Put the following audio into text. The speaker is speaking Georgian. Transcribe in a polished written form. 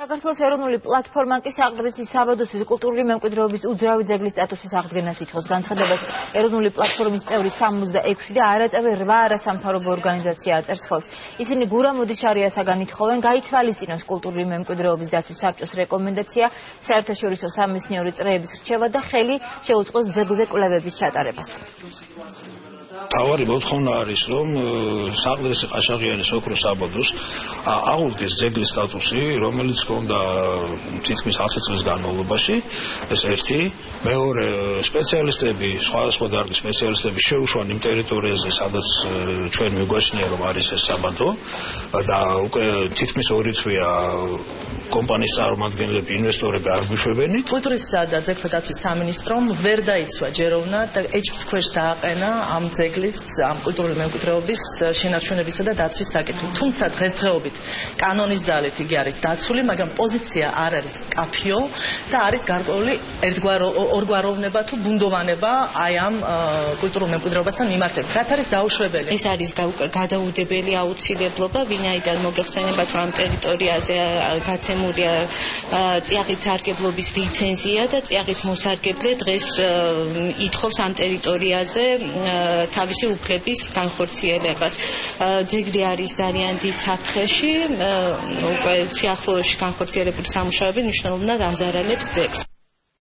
საქართველოს ეროვნული პლატფორმა კი საყდრიცის საბადოების კულტურული მემკვიდრეობის უძრავი ძეგლის სტატუსის აღდგენას ითხოვს. განცხადებას ეროვნული პლატფორმის წევრი 66 და არაწევრი 8 არასამთავრობო ორგანიზაცია აწერს ხელს. ისინი გურა მოდიშარიასაგან ითხოვენ გაითვალისწინოს კულტურული მემკვიდრეობის დაცვის საბჭოს რეკომენდაცია, საერთაშორისო სამეცნიერო წრეების რჩევა და ხელი შეუწყოს ძეგლზე კვლევების ჩატარებას. თავარი მოთხოვნა არის, რომ საყდრისი ყაშაღიანის ოქროს საბადოს აღუდგეს ძეგლის სტატუსი, რომელიც ჰქონდა თითქმის 10 წლის განმავლობაში. ეს ერთი, მეორე, სპეციალისტები, სხვადასხვა დარგის სპეციალისტები შეუშვან იმ ტერიტორიაზე, სადაც ჩვენ მიგვაჩნია, რომ არის ეს საბადო და უკვე თითქმის 2 თვეა კომპანიის წარმომადგენლები, ინვესტორები არ გვიშვებენ. კულტურისა და ძეგლთა დაცვის სამინისტრომ ვერ დაიცვა ჯეროვნა და ეჭვს ქვეშ დააყენა ამ ძეგლის, ამ კულტურული მემკვიდრეობის შენარჩუნებისა და დაცვის საკითხი. თუმცა დღესდღეობით კანონის ძალით იგი არის დაცული, მაგრამ პოზიცია არ არის კაფიო და არის გარკვეული ორგვაროვნება თუ ბუნდოვანება აი ამ კულტურულ მემკვიდრეობასთან მიმართებით. რაც არის დაუშვებელი. ეს არის გადაუდებელი აუცილებლობა, ვინაიდან მოგეხსენებათ, რომ ამ ტერიტორიაზე გაცემულია წიაღით სარგებლობის ლიცენზია და წიაღით მოსარგებლე დღეს ითხოვს ამ ტერიტორიაზე თავისი უფლების განხორციელებას. ძეგლი არის ძალიან დიდ საფრთხეში, უკვე სიახლოვეში განხორციელებული სამუშაოები მნიშვნელოვნად აზარალებს ძეგლს.